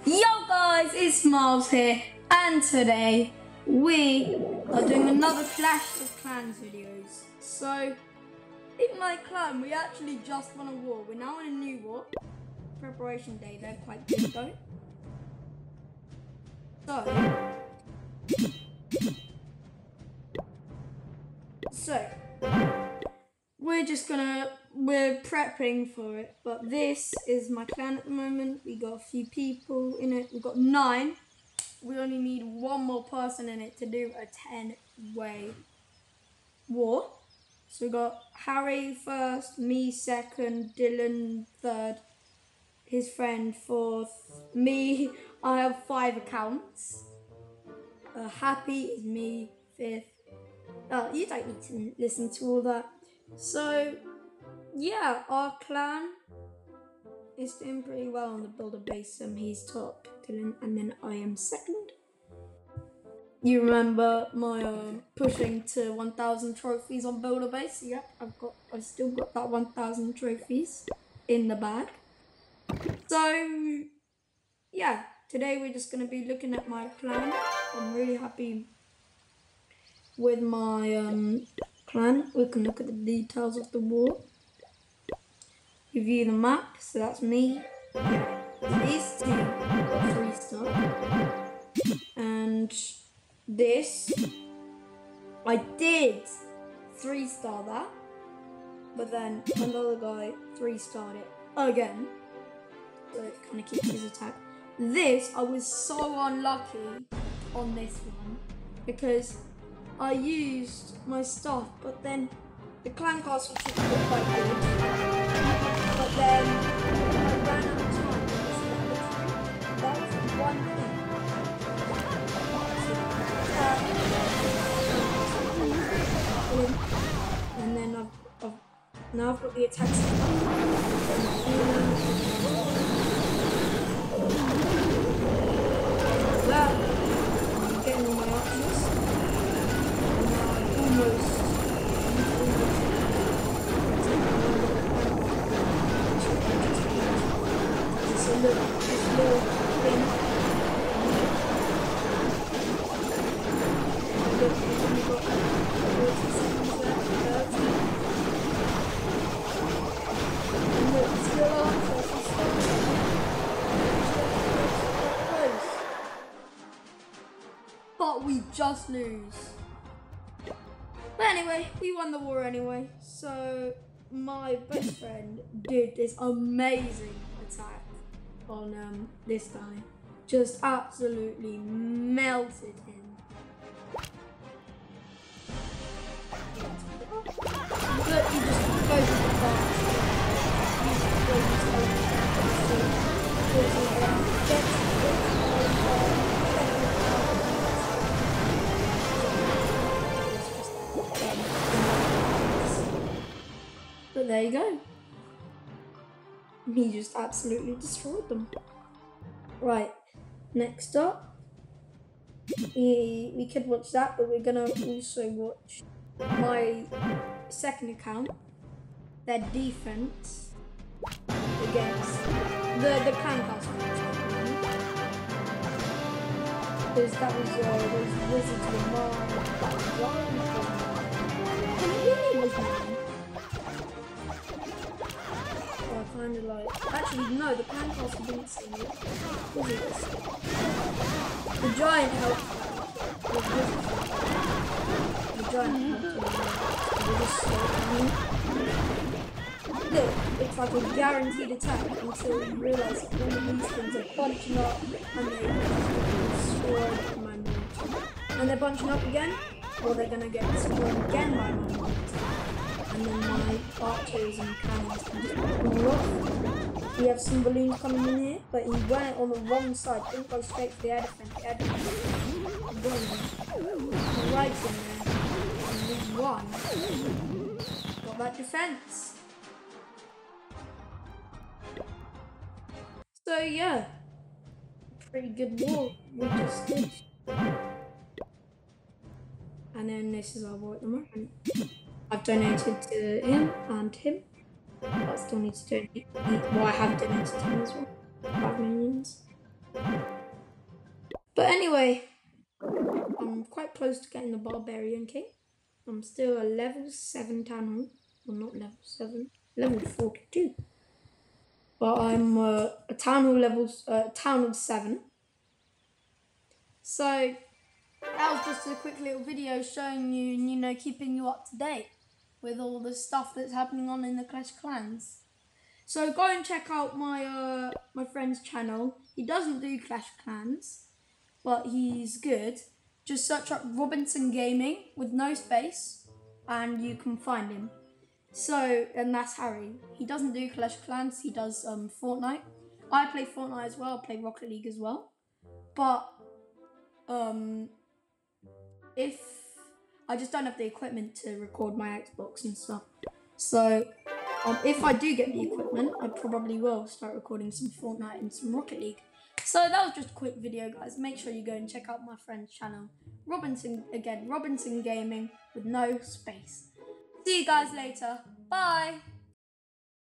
Yo guys, it's Miles here, and today we are doing another Clash of Clans videos. So, in my clan, we actually just won a war. We're now in a new war. Preparation day, they're quite good though. So, we're prepping for it, but this is my clan at the moment. We got a few people in it. We've got 9. We only need one more person in it to do a 10-way war. So we got Harry first, me second, Dylan third, his friend fourth, me, I have 5 accounts. Happy is me fifth. You don't need to listen to all that. So yeah, our clan is doing pretty well on the builder base. He's top, Dylan, and then I am second. You remember my pushing to 1,000 trophies on builder base? Yep, I've still got that 1,000 trophies in the bag. So yeah, today we're just gonna be looking at my clan. I'm really happy with my clan. We can look at the details of the war. Review the map. So that's me. These two got 3-star, and this, I did 3-star that, but then another guy 3-starred it again, so it kind of keeps his attack. This, I was so unlucky on this one because I used my stuff, but then the clan castle took it quite good, but then I ran out of time. That was the one thing. And then now I've got the attack I'm getting all my options. And now it's a little thing. But we just lose. But anyway, we won the war anyway. So my best friend did this amazing attack on this guy. Just absolutely melted him. Look, he just goes with the fast. But there you go. He just absolutely destroyed them. Right, next up, we could watch that, but we're gonna also watch my second account, their defense against the clan castle. Because that was those wizards were mine. And it really was mine. Kind of like, actually no, the clan castle didn't see me. Wizards. The giant helped with wizards. The giant helped. Look, it's like a guaranteed attack until you realise that all of these things are bunching up and they destroy my military. And they're bunching up again, or they're gonna get destroyed again by my military. And then my archers and cannons can just pull off. We have some balloons coming in here, but he went on the wrong side. Didn't go straight for the air defense. The air defense right in there. And we won. Got that defense. So yeah, pretty good war we just did. And then this is our war at the moment. I've donated to him and him. I still need to donate. Well, I have donated to him as well. 5 millions. But anyway, I'm quite close to getting the Barbarian King. I'm still a level 7 Town Hall. Well, not level 7, level 42. But I'm a Town Hall 7. So that was just a quick little video showing you and, you know, keeping you up to date with all the stuff that's happening on in the Clash of Clans. So go and check out my my friend's channel. He doesn't do Clash of Clans, but he's good. Just search up Robinson Gaming with no space and you can find him. So, and that's Harry. He doesn't do Clash of Clans, he does Fortnite. I play Fortnite as well, I play Rocket League as well. But if I just don't have the equipment to record my Xbox and stuff. So if I do get the equipment, I probably will start recording some Fortnite and some Rocket League. So that was just a quick video, guys. Make sure you go and check out my friend's channel. Robinson Gaming with no space. See you guys later. Bye.